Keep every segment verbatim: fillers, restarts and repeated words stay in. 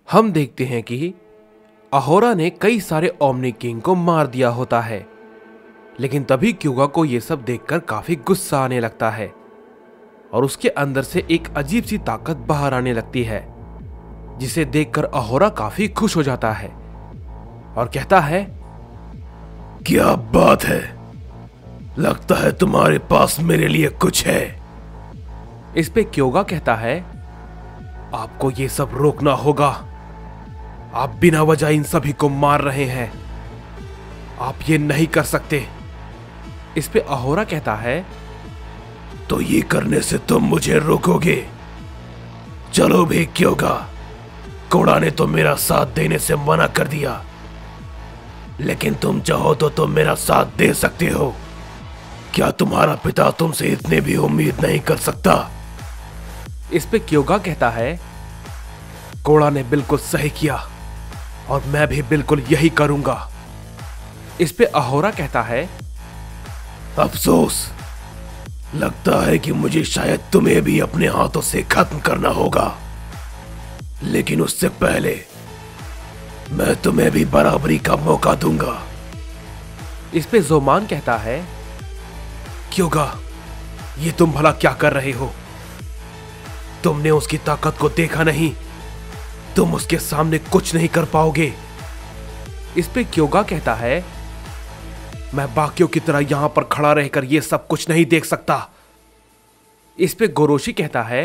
हम देखते हैं कि अहोरा ने कई ओमनी ओमनी किंग को मार दिया होता है, लेकिन तभी क्यूगा को यह सब देखकर काफी गुस्सा आने लगता है और उसके अंदर से एक अजीब सी ताकत बाहर आने लगती है, जिसे देखकर अहोरा काफी खुश हो जाता है और कहता है, क्या बात है, लगता है तुम्हारे पास मेरे लिए कुछ है। इस पे क्योगा कहता है, आपको ये सब रोकना होगा, आप बिना वजह इन सभी को मार रहे हैं, आप ये नहीं कर सकते। इस पे अहोरा कहता है, तो ये करने से तुम मुझे रोकोगे? चलो भी क्योगा, कोड़ा ने तो मेरा साथ देने से मना कर दिया, लेकिन तुम चाहो तो तुम मेरा साथ दे सकते हो। क्या तुम्हारा पिता तुमसे इतने भी उम्मीद नहीं कर सकता? इस पे क्योगा कहता है, कोड़ा ने बिल्कुल सही किया और मैं भी बिल्कुल यही करूंगा। इस पे अहोरा कहता है, अफसोस, लगता है कि मुझे शायद तुम्हें भी अपने हाथों से खत्म करना होगा, लेकिन उससे पहले मैं तुम्हें भी बराबरी का मौका दूंगा। इस पे जोमान कहता है, क्योगा, ये तुम भला क्या कर रहे हो? तुमने उसकी ताकत को देखा नहीं, तुम उसके सामने कुछ नहीं कर पाओगे। इस पे क्योगा कहता है, मैं बाकियों की तरह यहां पर खड़ा रहकर यह सब कुछ नहीं देख सकता। इस पे गोरोशी कहता है,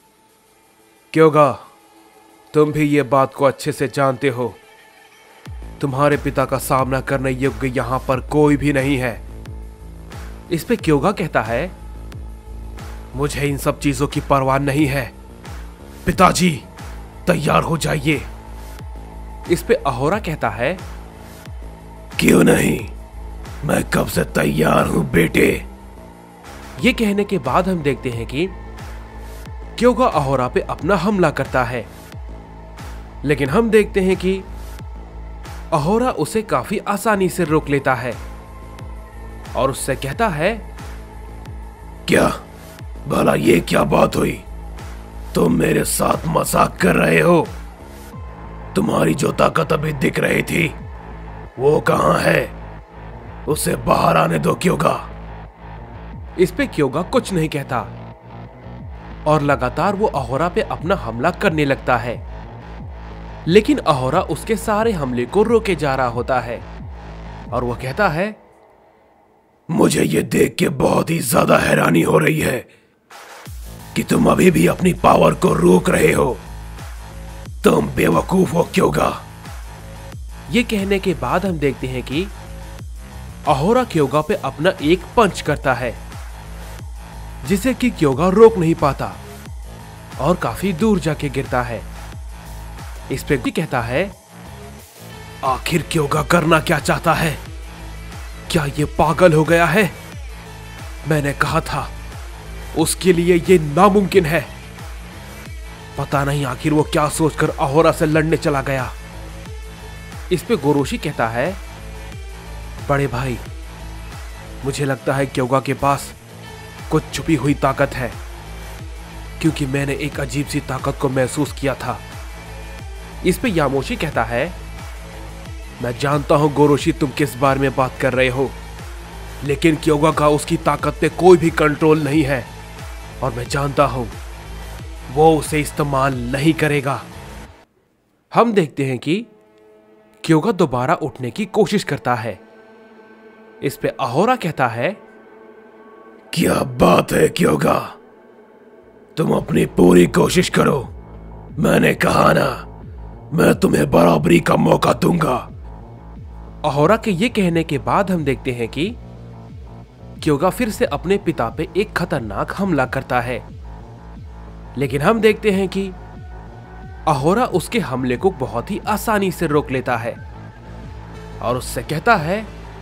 क्योगा, तुम भी ये बात को अच्छे से जानते हो, तुम्हारे पिता का सामना करने योग्य यहां पर कोई भी नहीं है। इस पे क्योगा कहता है, मुझे इन सब चीजों की परवाह नहीं है, पिताजी तैयार हो जाइए। इस पे अहोरा कहता है, क्यों नहीं, मैं कब से तैयार हूं बेटे। ये कहने के बाद हम देखते हैं कि क्योगा अहोरा पे अपना हमला करता है, लेकिन हम देखते हैं कि अहोरा उसे काफी आसानी से रोक लेता है और उससे कहता है, क्या भला ये क्या बात हुई? तुम मेरे साथ मजाक कर रहे हो? तुम्हारी जो ताकत अभी दिख रही थी वो कहां है? उसे बाहर आने दो क्योगा। इस पे क्योगा कुछ नहीं कहता और लगातार वो अहोरा पे अपना हमला करने लगता है, लेकिन अहोरा उसके सारे हमले को रोके जा रहा होता है और वो कहता है, मुझे ये देख के बहुत ही ज्यादा हैरानी हो रही है कि तुम अभी भी अपनी पावर को रोक रहे हो। तुम बेवकूफ हो क्योगा। ये कहने के बाद हम देखते हैं कि अहोरा क्योगा पे अपना एक पंच करता है, जिसे कि क्योगा रोक नहीं पाता और काफी दूर जाके गिरता है। इस पे भी कहता है, आखिर क्योगा करना क्या चाहता है? क्या ये पागल हो गया है? मैंने कहा था उसके लिए ये नामुमकिन है। पता नहीं आखिर वो क्या सोचकर अहोरा से लड़ने चला गया। इस पे गोरोशी कहता है, बड़े भाई, मुझे लगता है क्योगा के पास कुछ छुपी हुई ताकत है, क्योंकि मैंने एक अजीब सी ताकत को महसूस किया था। इस पे यामोशी कहता है, मैं जानता हूं गोरोशी तुम किस बारे में बात कर रहे हो, लेकिन क्योगा का उसकी ताकत पे कोई भी कंट्रोल नहीं है और मैं जानता हूं वो उसे इस्तेमाल नहीं करेगा। हम देखते हैं कि क्योगा दोबारा उठने की कोशिश करता है। इस पे अहोरा कहता है, क्या बात है क्योगा, तुम अपनी पूरी कोशिश करो। मैंने कहा ना, मैं तुम्हें बराबरी का मौका दूंगा। अहोरा के ये कहने के बाद हम देखते हैं कि क्योगा फिर से अपने पिता पे एक खतरनाक हमला करता है, लेकिन हम देखते हैं कि अहोरा उसके हमले को बहुत ही आसानी से रोक लेता है और उससे कहता है,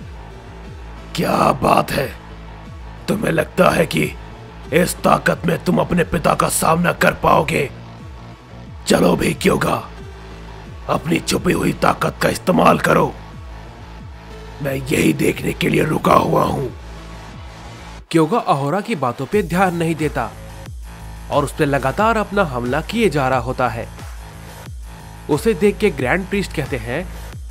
क्या बात है, तुम्हें लगता है कि इस ताकत में तुम अपने पिता का सामना कर पाओगे? चलो भी क्योगा, अपनी छुपी हुई ताकत का इस्तेमाल करो। मैं यही देखने के लिए रुका हुआ हूं। क्योगा अहोरा की बातों पे ध्यान नहीं देता और उस पर लगातार अपना हमला किए जा रहा होता है। उसे देख के ग्रैंड प्रीस्ट कहते हैं,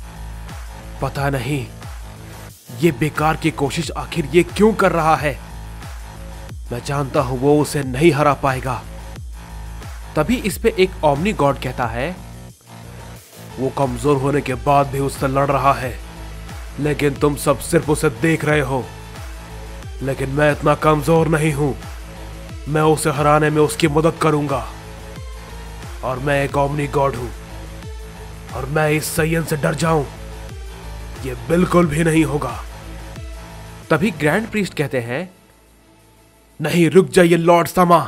पता नहीं ये बेकार की कोशिश आखिर ये क्यों कर रहा है। मैं जानता हूं वो उसे नहीं हरा पाएगा। तभी इस पे एक ओमनी गॉड कहता है, वो कमजोर होने के बाद भी उससे लड़ रहा है, लेकिन तुम सब सिर्फ उसे देख रहे हो। लेकिन मैं इतना कमजोर नहीं हूं, मैं उसे हराने में उसकी मदद करूंगा। और मैं एक ओमनी गॉड हूं, और मैं इस सैयन से डर जाऊं, ये बिल्कुल भी नहीं होगा। तभी ग्रैंड प्रीस्ट कहते हैं, नहीं रुक जाइए लॉर्ड समा।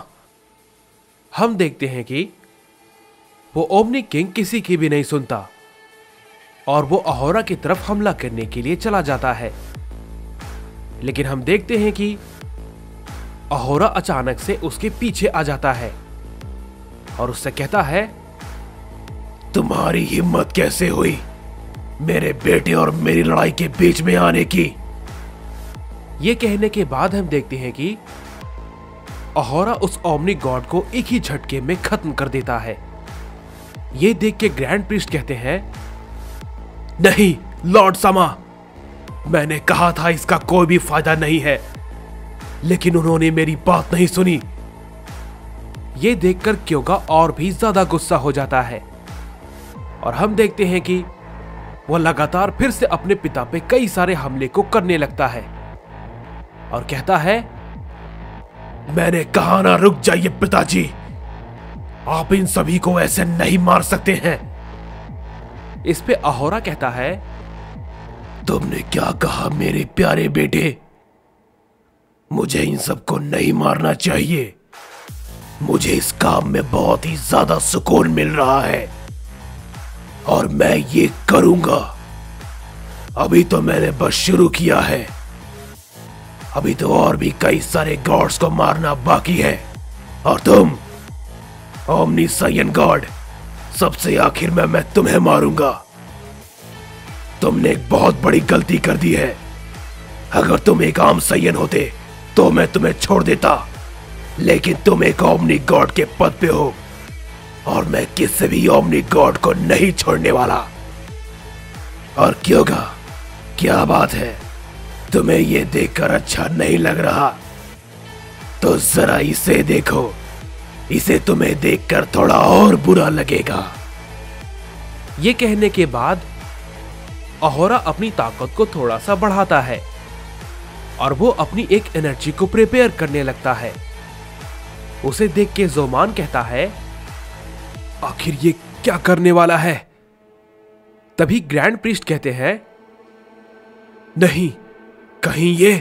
हम देखते हैं कि वो ओमनी किंग किसी की भी नहीं सुनता और वो अहोरा की तरफ हमला करने के लिए चला जाता है। लेकिन हम देखते हैं कि अहोरा अचानक से उसके पीछे आ जाता है और उससे कहता है, तुम्हारी हिम्मत कैसे हुई मेरे बेटे और मेरी लड़ाई के बीच में आने की। ये कहने के बाद हम देखते हैं कि अहोरा उस ओमनी गॉड को एक ही झटके में खत्म कर देता है। ये देख के ग्रैंड प्रीस्ट कहते हैं, नहीं लॉर्ड समा, मैंने कहा था इसका कोई भी फायदा नहीं है, लेकिन उन्होंने मेरी बात नहीं सुनी। ये देखकर क्योगा और भी ज्यादा गुस्सा हो जाता है और हम देखते हैं कि वह लगातार फिर से अपने पिता पे कई सारे हमले को करने लगता है और कहता है, मैंने कहा ना रुक जाइए पिताजी, आप इन सभी को ऐसे नहीं मार सकते हैं। इस पे अहोरा कहता है, तुमने क्या कहा मेरे प्यारे बेटे, मुझे इन सबको नहीं मारना चाहिए। मुझे इस काम में बहुत ही ज्यादा सुकून मिल रहा है और मैं ये करूंगा। अभी तो मैंने बस शुरू किया है, अभी तो और भी कई सारे गॉड्स को मारना बाकी है। और तुम ओमनी सायन गॉड, सबसे आखिर में मैं तुम्हें मारूंगा। तुमने एक बहुत बड़ी गलती कर दी है। अगर तुम एक आम सायन होते तो मैं तुम्हें छोड़ देता, लेकिन तुम एक ओमनी गॉड के पद पे हो और मैं किसी भी ओमनी गॉड को नहीं छोड़ने वाला। और क्योंगा क्या बात है, तुम्हें यह देखकर अच्छा नहीं लग रहा? तो जरा इसे देखो, इसे तुम्हें देखकर थोड़ा और बुरा लगेगा। ये कहने के बाद अहोरा अपनी ताकत को थोड़ा सा बढ़ाता है और वो अपनी एक एनर्जी को प्रिपेयर करने लगता है। उसे देख के जोमान कहता है, आखिर ये क्या करने वाला है? तभी ग्रैंड प्रीस्ट कहते हैं, नहीं कहीं ये।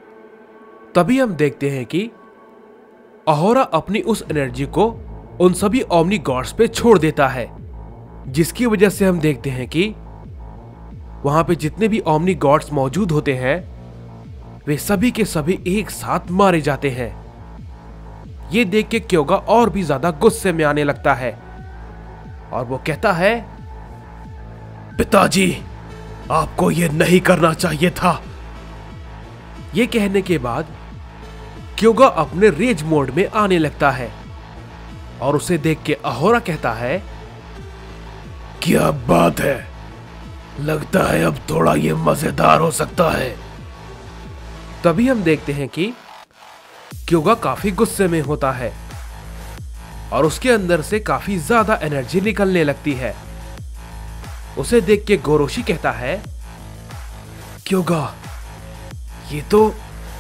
तभी हम देखते हैं कि अहोरा अपनी उस एनर्जी को उन सभी ओमनी गॉड्स पे छोड़ देता है, जिसकी वजह से हम देखते हैं कि वहां पे जितने भी ओमनी गॉड्स मौजूद होते हैं वे सभी के सभी एक साथ मारे जाते हैं। ये देख के क्योगा और भी ज्यादा गुस्से में आने लगता है और वो कहता है, पिताजी आपको ये नहीं करना चाहिए था। ये कहने के बाद क्योगा अपने रेज मोड में आने लगता है और उसे देख के अहोरा कहता है, क्या बात है, लगता है अब थोड़ा ये मजेदार हो सकता है। तभी हम देखते हैं कि क्योगा काफी गुस्से में होता है और उसके अंदर से काफी ज्यादा एनर्जी निकलने लगती है। उसे देख के गोरोशी कहता है, क्योगा ये तो।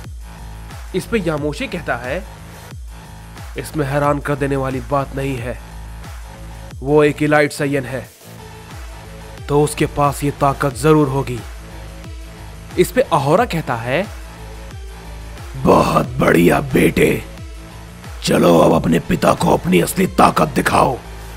इस पे यामोशी कहता है, इसमें हैरान कर देने वाली बात नहीं है, वो एक इलाइट सायन है तो उसके पास ये ताकत जरूर होगी। इस पे अहोरा कहता है, बहुत बढ़िया बेटे, चलो अब अपने पिता को अपनी असली ताकत दिखाओ।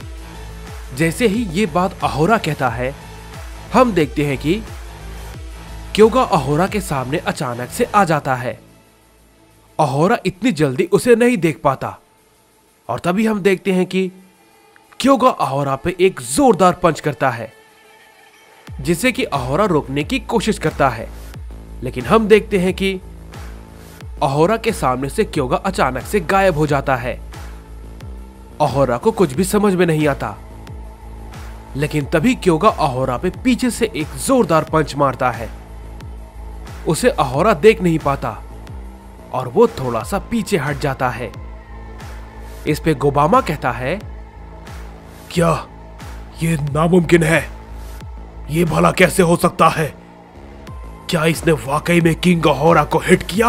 जैसे ही ये बात अहोरा कहता है, हम देखते हैं कि क्योगा अहोरा के सामने अचानक से आ जाता है। अहोरा इतनी जल्दी उसे नहीं देख पाता और तभी हम देखते हैं कि क्योगा अहोरा पे एक जोरदार पंच करता है, जिसे कि अहोरा रोकने की कोशिश करता है। लेकिन हम देखते हैं कि अहोरा के सामने से क्योगा अचानक से गायब हो जाता है। अहोरा को कुछ भी समझ में नहीं आता लेकिन तभी क्योगा अहोरा पे पीछे से एक जोरदार पंच मारता है। उसे अहोरा देख नहीं पाता और वो थोड़ा सा पीछे हट जाता है। इस पे गोबामा कहता है, क्या ये नामुमकिन है? ये भला कैसे हो सकता है? क्या इसने वाकई में किंग अहोरा को हिट किया?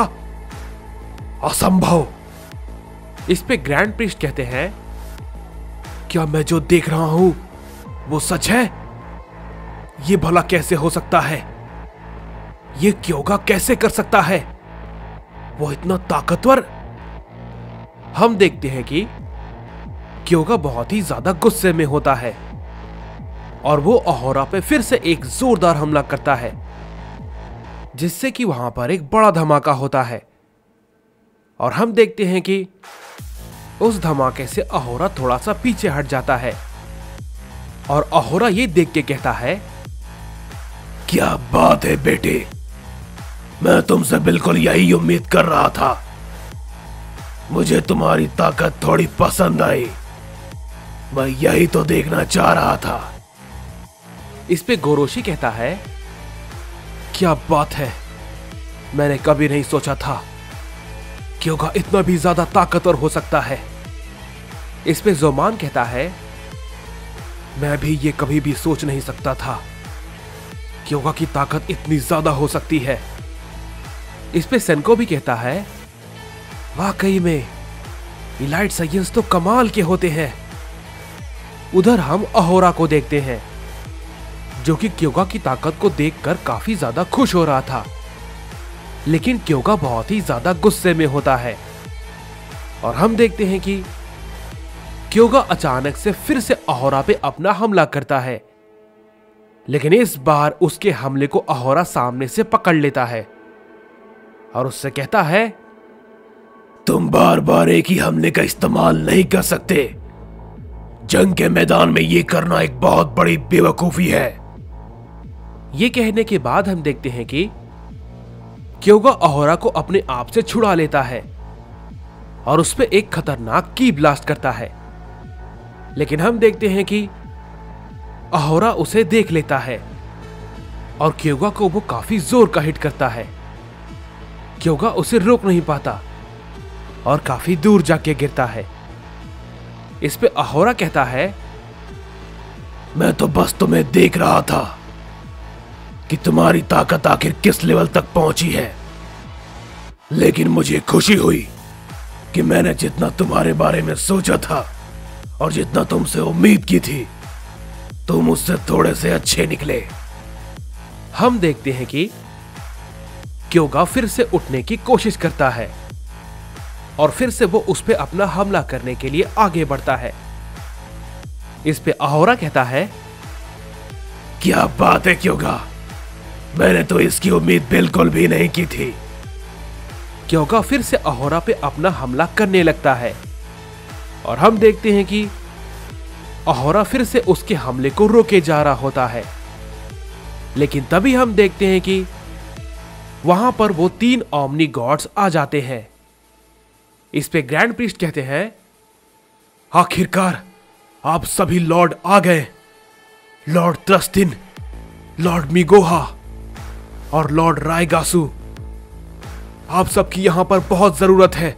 असंभव। इस पे ग्रैंड प्रीस्ट कहते हैं, क्या मैं जो देख रहा हूं वो सच है? ये भला कैसे हो सकता है? ये क्योगा कैसे कर सकता है? वो इतना ताकतवर। हम देखते हैं कि क्योगा बहुत ही ज्यादा गुस्से में होता है और वो अहोरा पे फिर से एक जोरदार हमला करता है, जिससे कि वहां पर एक बड़ा धमाका होता है। और हम देखते हैं कि उस धमाके से अहोरा थोड़ा सा पीछे हट जाता है और अहोरा ये देख के कहता है, क्या बात है बेटे, मैं तुमसे बिल्कुल यही उम्मीद कर रहा था। मुझे तुम्हारी ताकत थोड़ी पसंद आई, मैं यही तो देखना चाह रहा था। इस पे गोरोशी कहता है, क्या बात है, मैंने कभी नहीं सोचा था क्योंकि इतना भी ज्यादा ताकतवर हो सकता है। इस पे जोमान कहता है, मैं भी ये कभी भी सोच नहीं सकता था क्योंकि की ताकत इतनी ज्यादा हो सकती है। इस पे सेनको भी कहता है, वाकई में इलाइट साइंस तो कमाल के होते हैं। उधर हम अहोरा को देखते हैं जो कि क्योगा की ताकत को देखकर काफी ज्यादा खुश हो रहा था, लेकिन क्योगा बहुत ही ज्यादा गुस्से में होता है। और हम देखते हैं कि क्योगा अचानक से फिर से अहोरा पे अपना हमला करता है, लेकिन इस बार उसके हमले को अहोरा सामने से पकड़ लेता है और उससे कहता है, तुम बार बार एक ही हमले का इस्तेमाल नहीं कर सकते। जंग के मैदान में ये करना एक बहुत बड़ी बेवकूफी है। ये कहने के बाद हम देखते हैं कि क्योगा अहोरा को अपने आप से छुड़ा लेता है और उस पे एक खतरनाक की ब्लास्ट करता है, लेकिन हम देखते हैं कि अहोरा उसे देख लेता है और क्योगा को वो काफी जोर का हिट करता है। क्योगा उसे रोक नहीं पाता और काफी दूर जाके गिरता है। इस पे अहोरा कहता है, मैं तो बस तुम्हें देख रहा था कि तुम्हारी ताकत आखिर किस लेवल तक पहुंची है, लेकिन मुझे खुशी हुई कि मैंने जितना तुम्हारे बारे में सोचा था और जितना तुमसे उम्मीद की थी, तुम उससे थोड़े से अच्छे निकले। हम देखते हैं कि क्योगा फिर से उठने की कोशिश करता है और फिर से वो उस पे अपना हमला करने के लिए आगे बढ़ता है। इस पे अहोरा कहता है, क्या बात है क्योगा, मैंने तो इसकी उम्मीद बिल्कुल भी नहीं की थी। क्योगा फिर से अहोरा पे अपना हमला करने लगता है और हम देखते हैं कि अहोरा फिर से उसके हमले को रोके जा रहा होता है, लेकिन तभी हम देखते हैं कि वहां पर वो तीन ओमनी गॉड्स आ जाते हैं। इस पे ग्रैंड प्रीस्ट कहते हैं, आखिरकार आप सभी लॉर्ड आ गए। लॉर्ड त्रस्तिन, लॉर्ड मिगोहा और लॉर्ड रायगासु, आप सबकी यहां पर बहुत जरूरत है।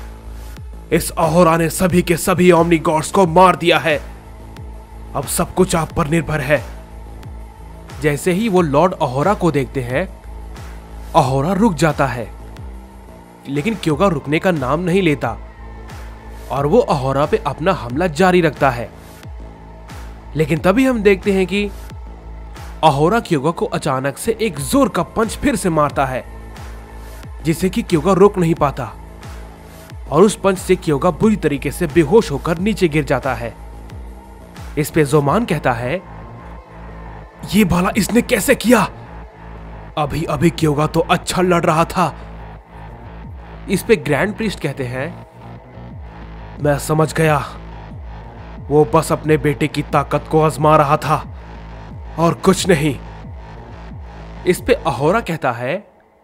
इस अहोरा ने सभी के सभी ओमनी गॉड्स को मार दिया है। अब सब कुछ आप पर निर्भर है। जैसे ही वो लॉर्ड अहोरा को देखते हैं, अहोरा रुक जाता है, लेकिन क्योगा रुकने का नाम नहीं लेता और वो अहोरा पे अपना हमला जारी रखता है। लेकिन तभी हम देखते हैं कि अहोरा क्योगा को अचानक से एक जोर का पंच फिर से मारता है, जिसे कि क्योगा रोक नहीं पाता और उस पंच से क्योगा बुरी तरीके से बेहोश होकर नीचे गिर जाता है। इस पे जोमान कहता है, ये भला इसने कैसे किया? अभी अभी क्योगा तो अच्छा लड़ रहा था। इस पे ग्रैंड प्रीस्ट कहते हैं, मैं समझ गया, वो बस अपने बेटे की ताकत को आजमा रहा था और कुछ नहीं। इस पे अहोरा कहता है,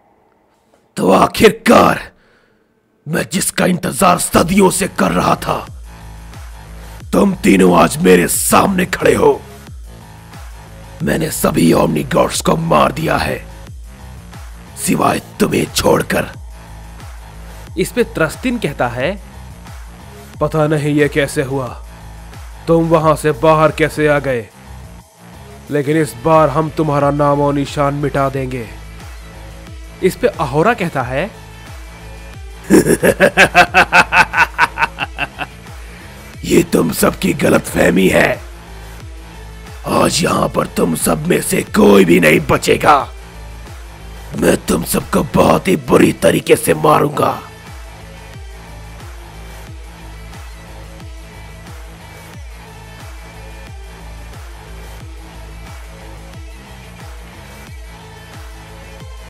तो आखिरकार मैं जिसका इंतजार सदियों से कर रहा था, तुम तीनों आज मेरे सामने खड़े हो। मैंने सभी ओमनी गॉड्स को मार दिया है, सिवाय तुम्हें छोड़कर। इस पे त्रस्तिन कहता है, पता नहीं ये कैसे हुआ, तुम वहां से बाहर कैसे आ गए, लेकिन इस बार हम तुम्हारा नाम और निशान मिटा देंगे। इस पे अहोरा कहता है, ये तुम सबकी गलतफहमी है। आज यहां पर तुम सब में से कोई भी नहीं बचेगा। मैं तुम सबको बहुत ही बुरी तरीके से मारूंगा।